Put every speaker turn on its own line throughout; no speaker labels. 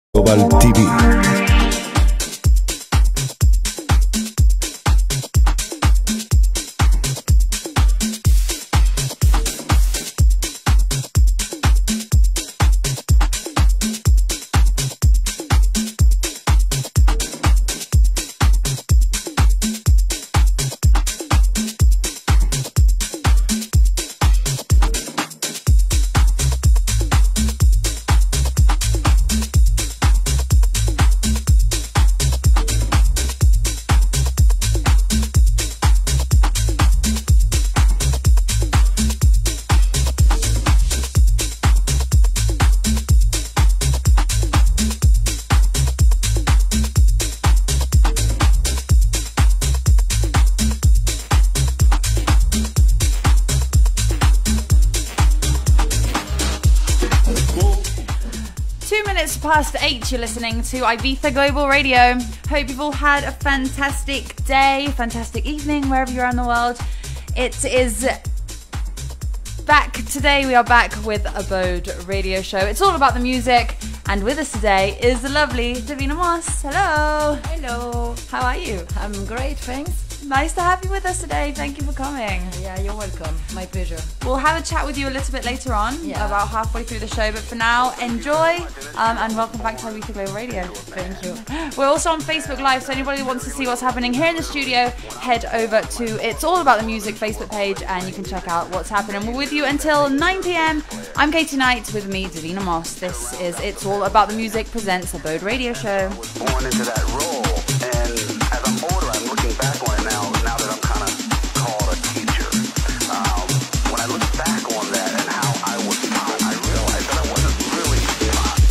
Global TV.
Past 8, you're listening to Ibiza Global Radio. Hope you've all had a fantastic day, fantastic evening, wherever you are in the world. It is back today. We are back with Abode Radio Show. It's all about the music, and with us today is the lovely Davina Moss. Hello.
Hello.
How are you?
I'm great, thanks.
Nice to have you with us today. Thank you for coming.
Yeah, you're welcome. My pleasure.
We'll have a chat with you a little bit later on, about halfway through the show. But for now, enjoy and welcome back to Ibiza Global Radio.
Thank you.
We're also on Facebook Live, so anybody who wants to see what's happening here in the studio, head over to It's All About the Music Facebook page and you can check out what's happening. We're with you until 9 p.m. I'm Katie Knight, with me, Davina Moss. This is It's All About the Music presents Abode Radio Show.
Born into that role, and as I'm older, I'm looking back on it now that I'm kind of called a teacher. When I look back on that and how I was taught, I realized that I wasn't really taught.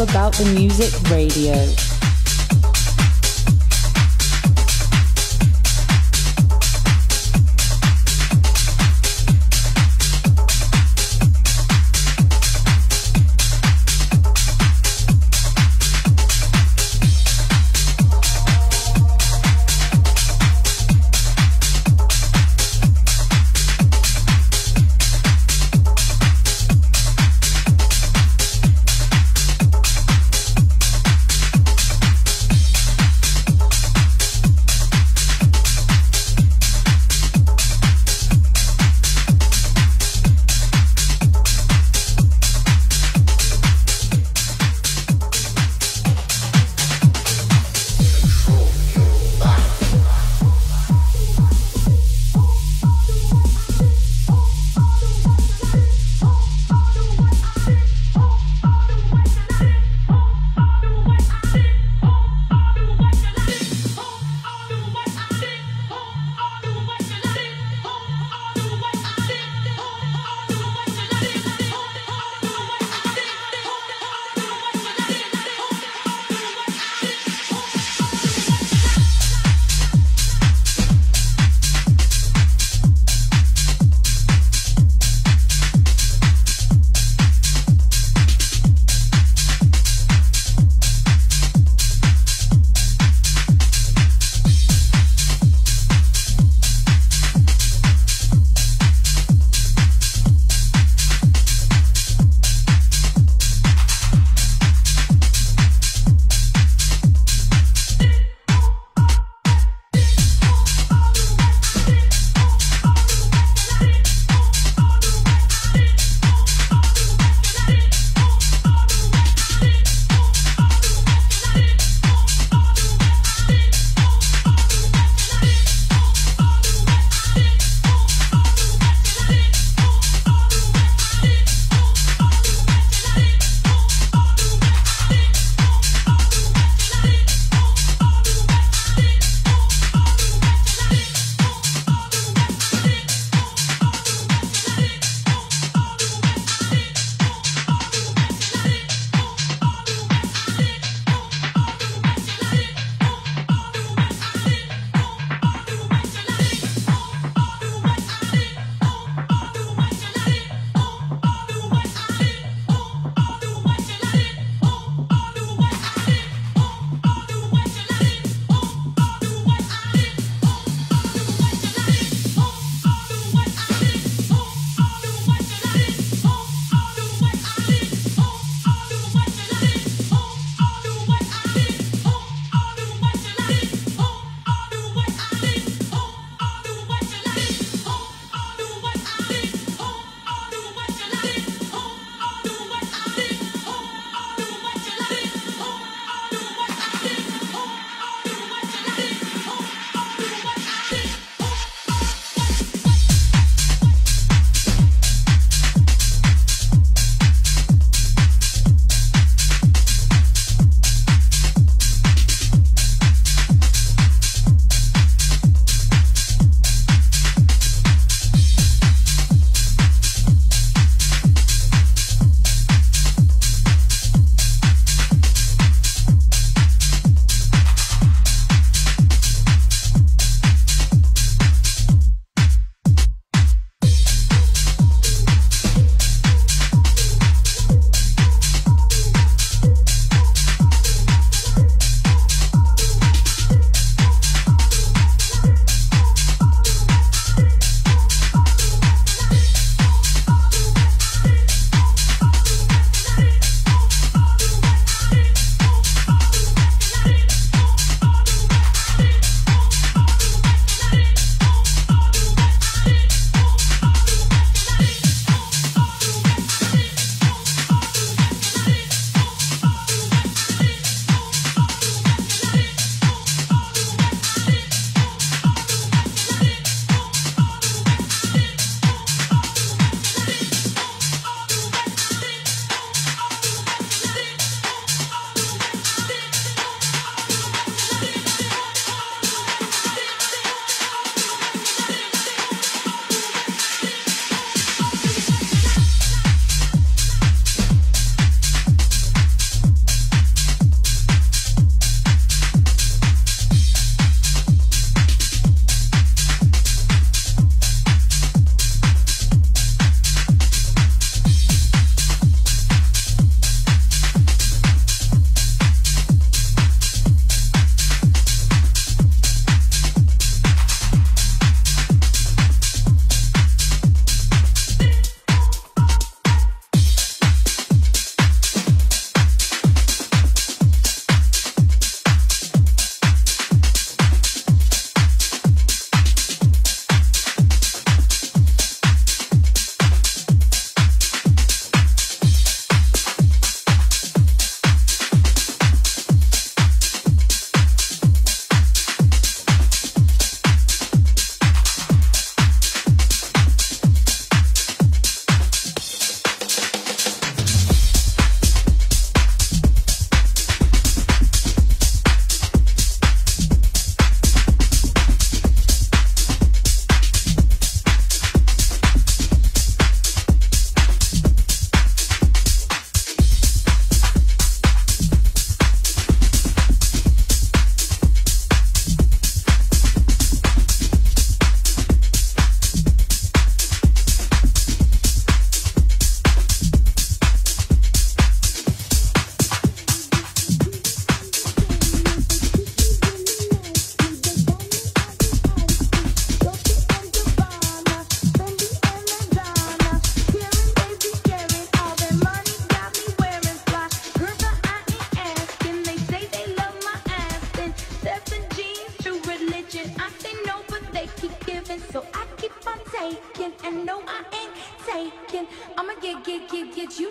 About the Music Radio.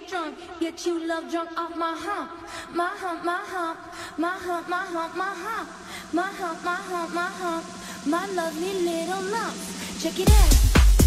drunk, get you love drunk off my hump, my hump, my hump, my hump, my hump, my hump, my hump, my hump, my hump, my lovely little lumps. Check it out.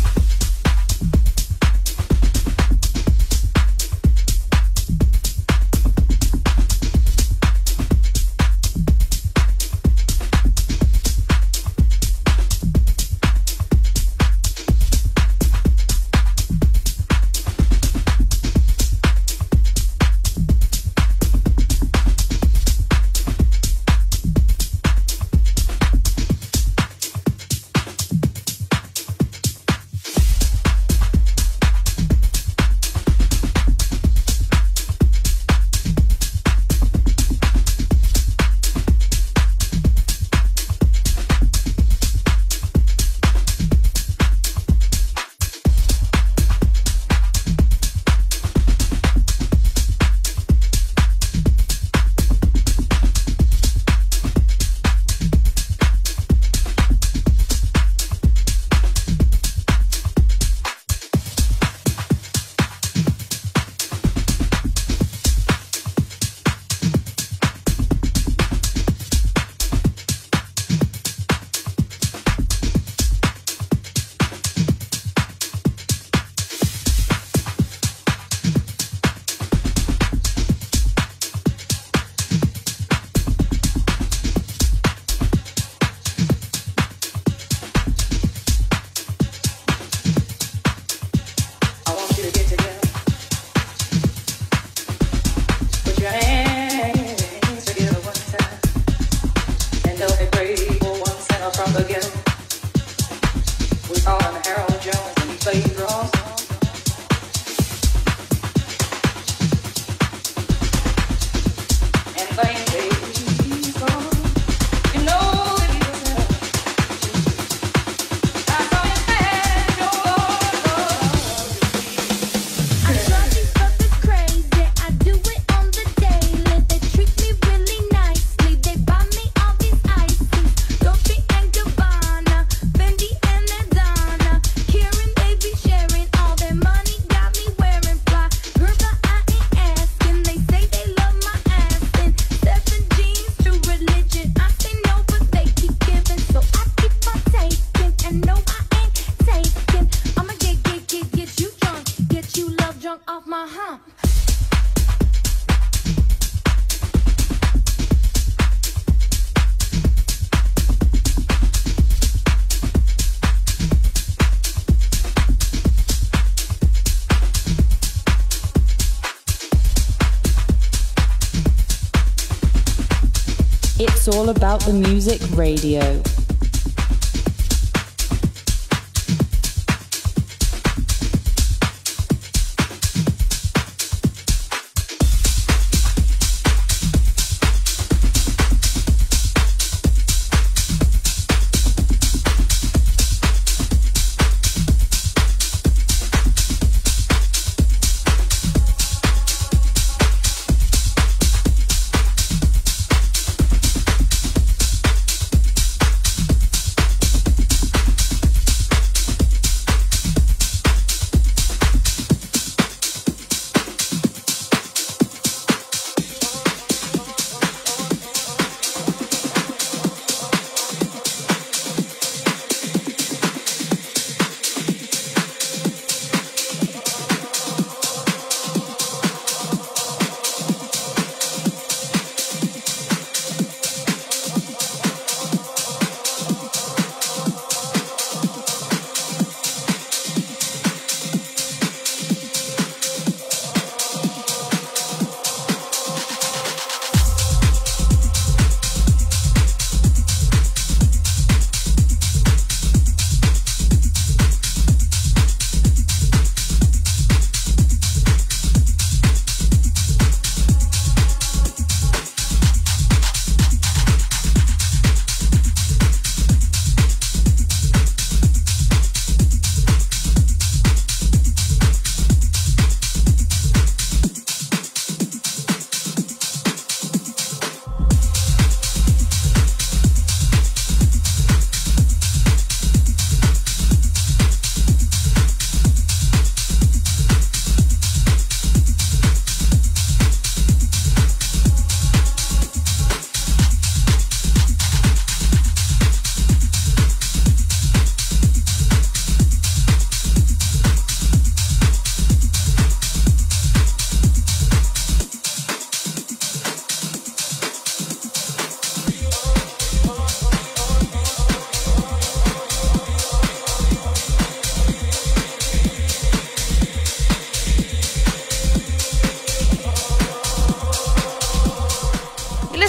It's all about the music radio.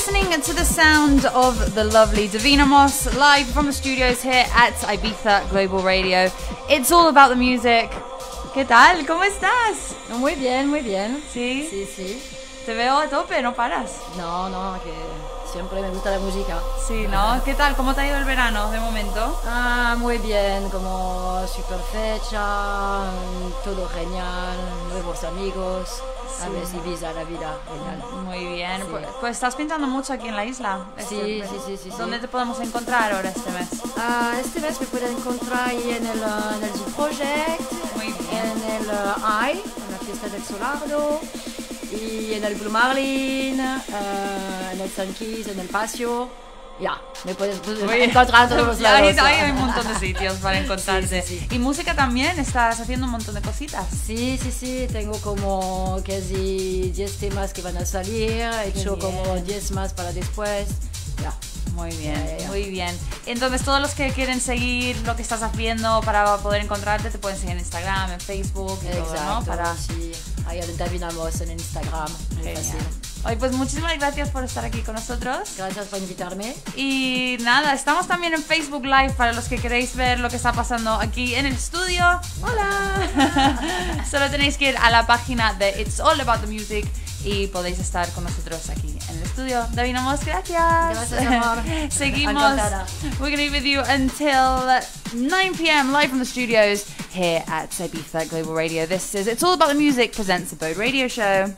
listening to the sound of the lovely Davina Moss live from the studios here at Ibiza Global Radio. It's all about the music. ¿Qué tal? ¿Cómo estás?
Muy bien, muy bien.
¿Sí?
Sí, sí.
Te veo a tope, no paras.
No, no, que siempre me gusta la música.
Sí, ¿no? ¿Qué tal? ¿Cómo te ha ido el verano de momento?
Ah, muy bien, como super fecha, todo genial, nuevos amigos, a ver si Ibiza la vida, genial.
Muy bien.
Sí.
Pues estás pintando mucho aquí en la isla.
Sí.
¿Dónde te podemos encontrar ahora este mes?
Este mes me pueden encontrar ahí en el G Project,
Muy bien.
en el AI, en la fiesta del Solardo, y en el Blue Marlin, en el Sun Keys, en el Pasio. Ya, me puedes encontrar en todos los lados.
Hay un montón de sitios para encontrarte.
Sí.
Y música también, estás haciendo un montón de cositas.
Sí, tengo como casi 10 temas que van a salir, he hecho como 10 más para después. Ya.
Muy bien,
Ya.
muy bien. Entonces, todos los que quieren seguir lo que estás haciendo para poder encontrarte, te pueden seguir en Instagram, en Facebook y todo, ¿no?
Exacto, sí. Ahí Davina Moss en Instagram, muy
Genial.
fácil.
Oye, pues muchísimas gracias por estar aquí con nosotros.
Gracias por invitarme.
Y nada, estamos también en Facebook Live para los que queréis ver lo que está pasando aquí en el estudio. ¡Hola! Solo tenéis que ir a la página de It's All About the Music y podéis estar con nosotros aquí en el estudio. Davina Moss, gracias.
Gracias, amor.
Seguimos.
Encantada.
We're going to be with you until 9 p.m. live from the studios here at Ibiza Global Radio. This is It's All About the Music presents the Bode Radio Show.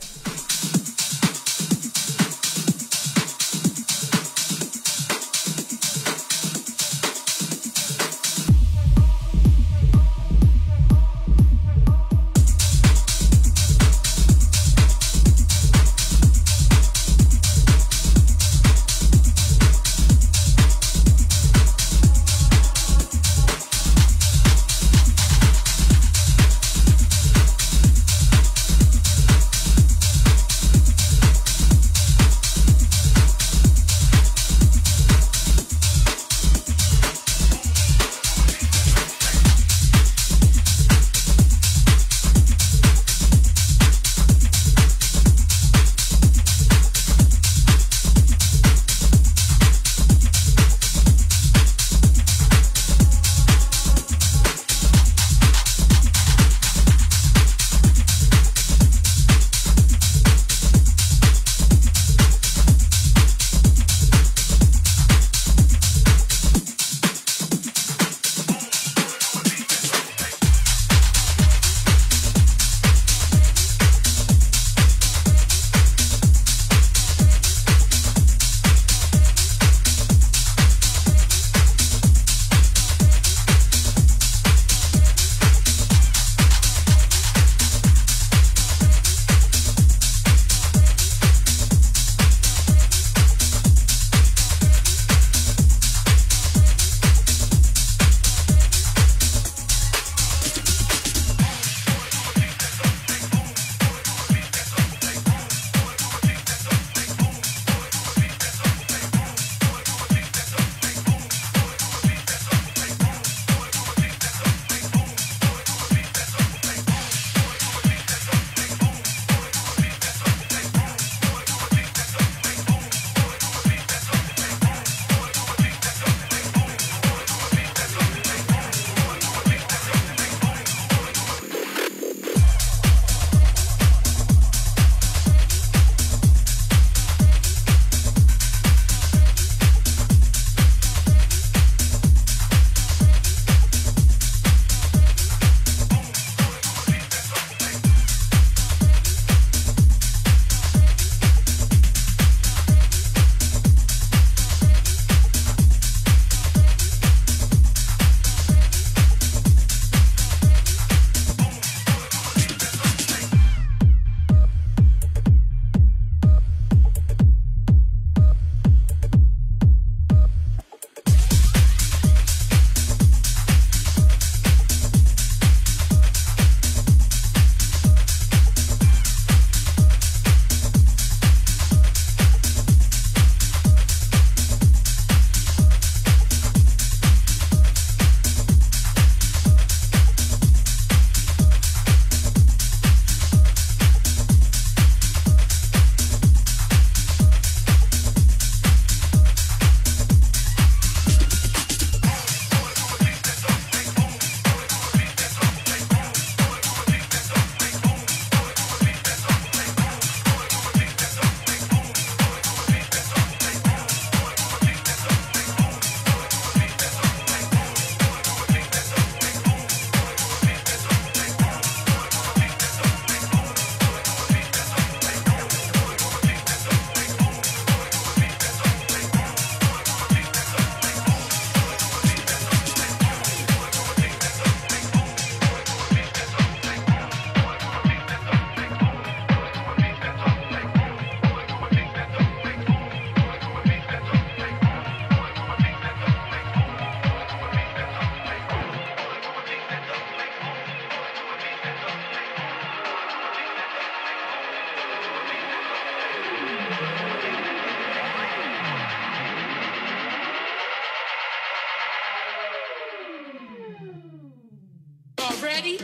ready?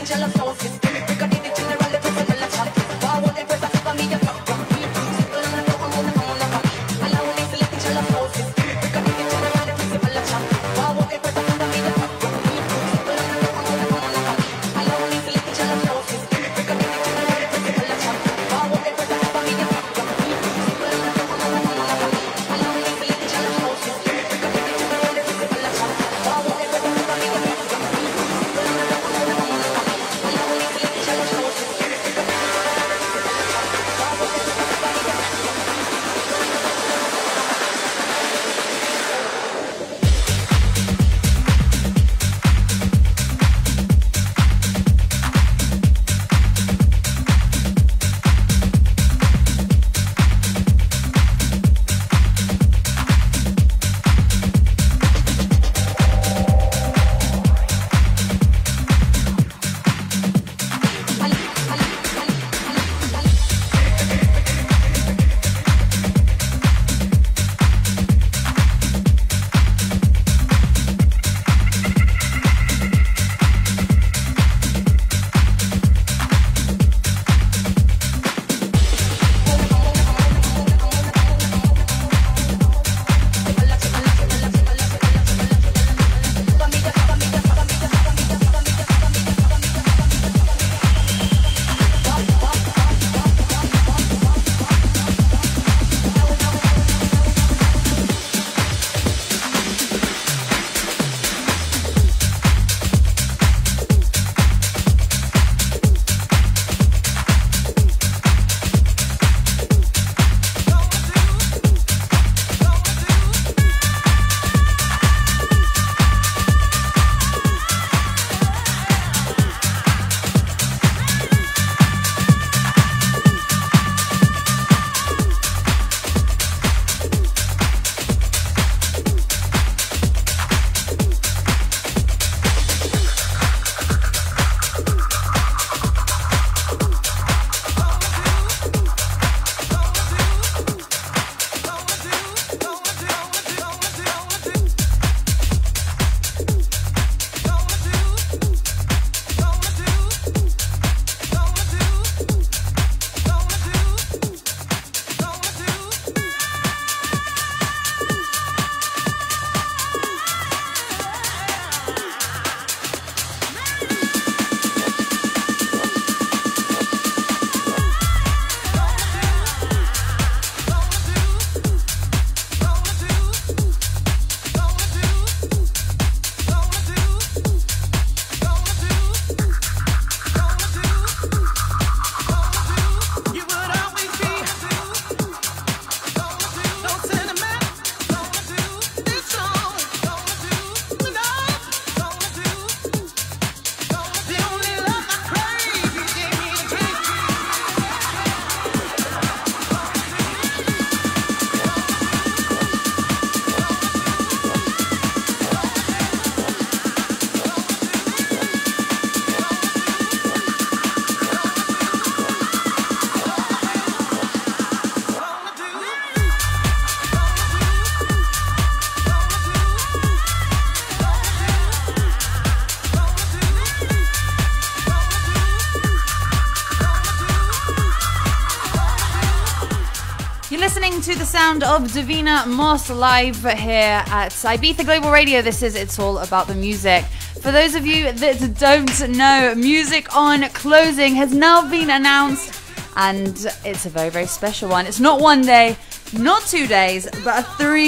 listening to the sound of Davina Moss live here at Ibiza Global Radio. This is It's All About the Music. For those of you that don't know, Music on Closing has now been announced, and it's a very, very special one. It's not 1 day, not 2 days, but a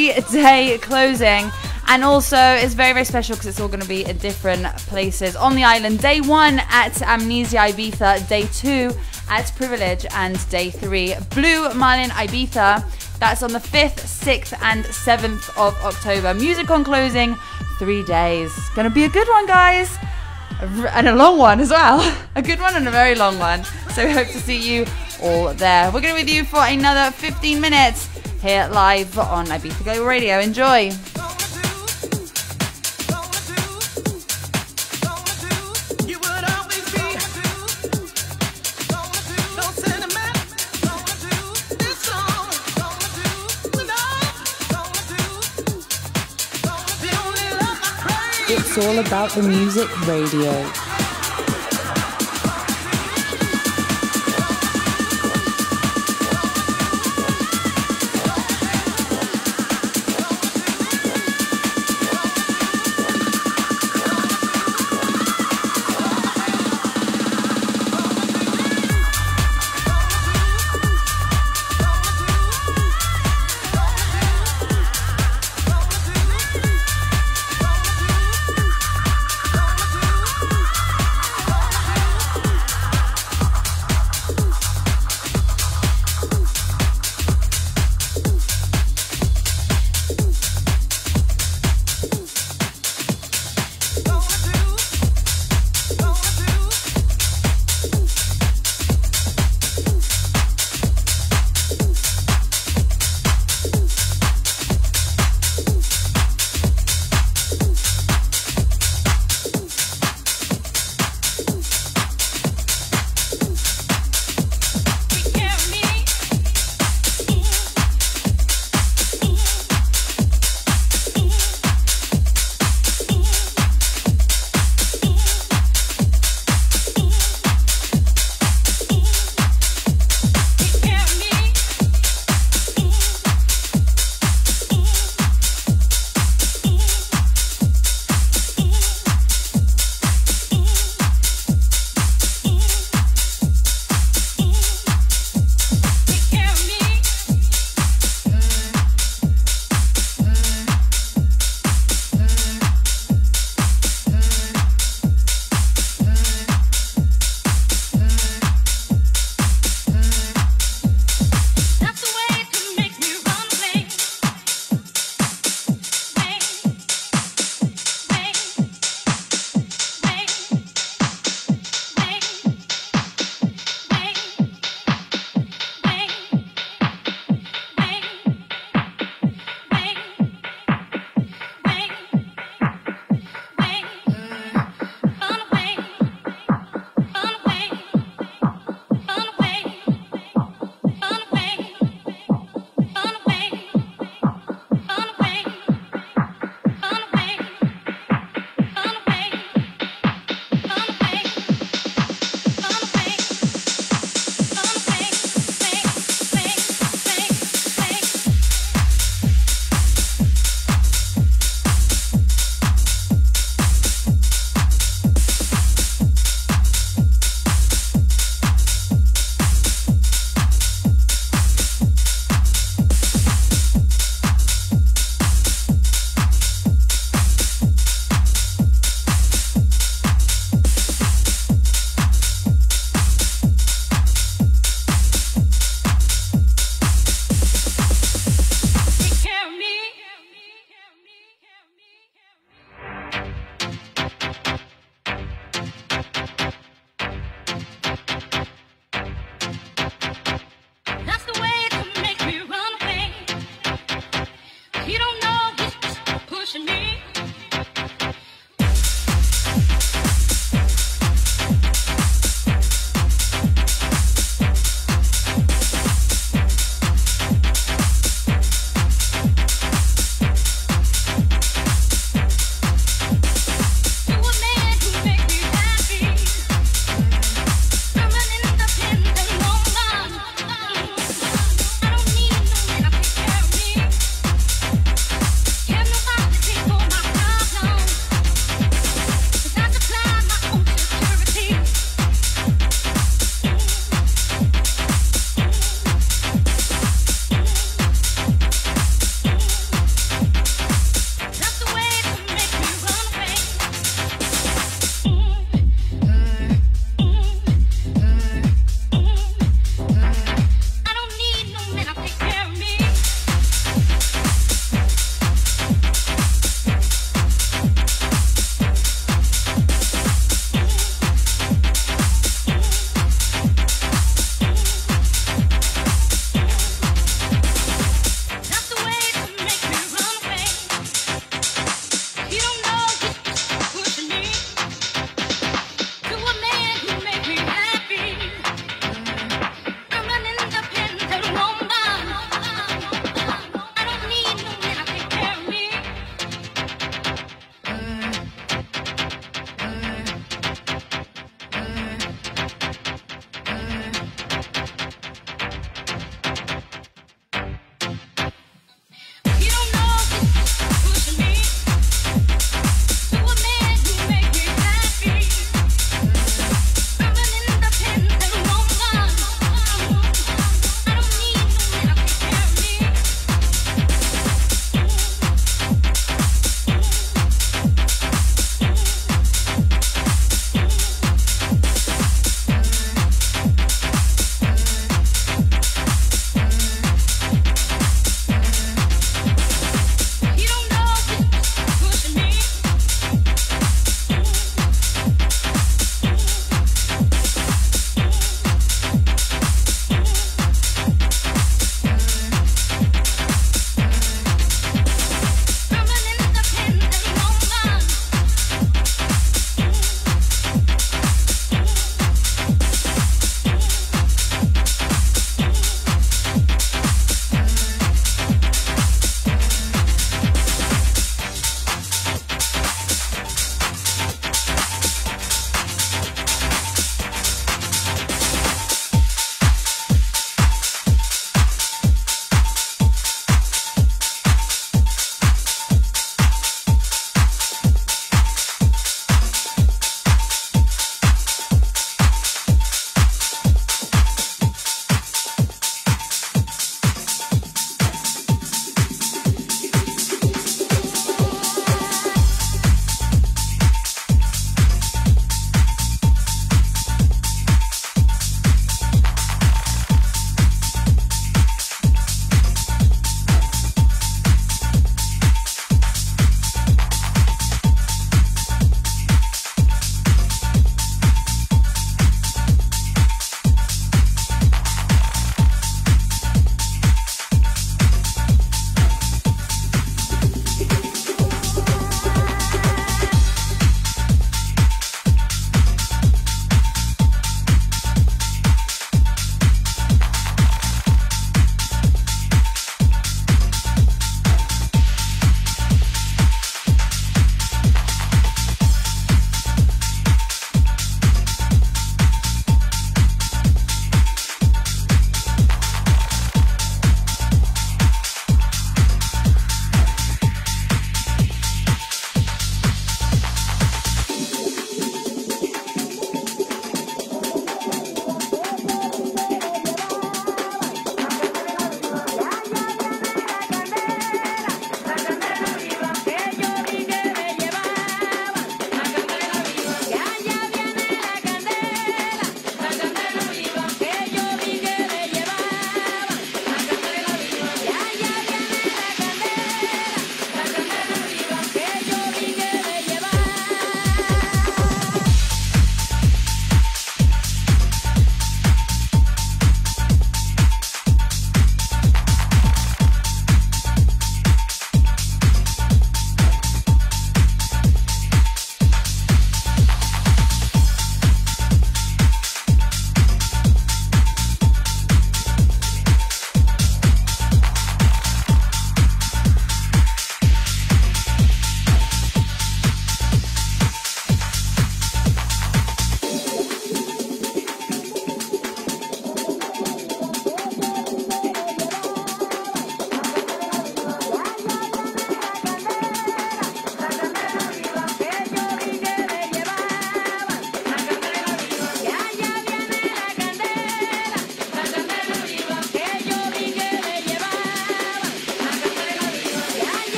3-day closing. And also, it's very, very special because it's all going to be in different places on the island. Day 1 at Amnesia Ibiza, Day 2 at Privilege, and Day 3 Blue Marlin Ibiza. That's on the 5th, 6th and 7th of October. Music on Closing, 3 days. Going to be a good one, guys. And a long one as well. A good one and a very long one. So we hope to see you all there. We're going to be with you for another 15 minutes here live on Ibiza Global Radio. Enjoy.
It's all about the music radio.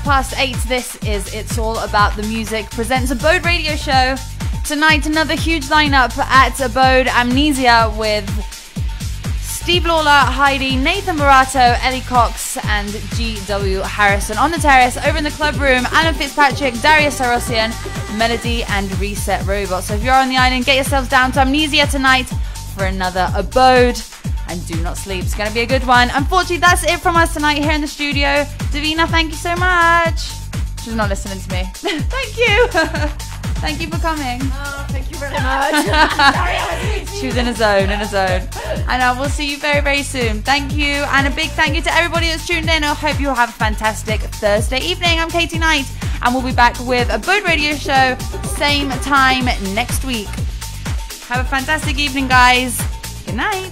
8:05. This is It's All About the Music presents Abode Radio Show. Tonight, another huge lineup at Abode. Amnesia with Steve Lawler, Heidi, Nathan Barato, Ellie Cox, and G.W. Harrison. On the terrace, over in the club room, Alan Fitzpatrick, Darius Sarosian, Melody, and Reset Robot. So if you're on the island, get yourselves down to Amnesia tonight for another Abode. And do not sleep. It's going to be a good one. Unfortunately, that's it from us tonight here in the studio. Davina, thank you so much. She's not listening to me. Thank you. Thank you for coming.
Oh, thank you very much.
She was in a zone, And we'll see you very, very soon. Thank you. And a big thank you to everybody that's tuned in. I hope you have a fantastic Thursday evening. I'm Katie Knight. And we'll be back with a Abode Radio Show, same time next week. Have a fantastic evening, guys. Good night.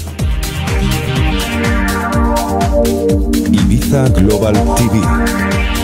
Ibiza Global TV.